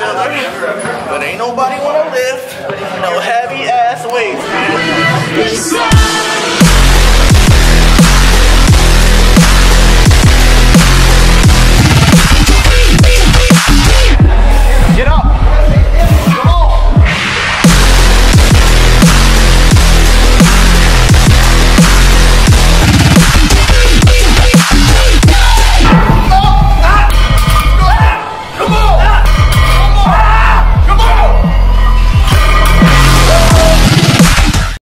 bodybuilder, but ain't nobody wanna lift no heavy ass weights, man.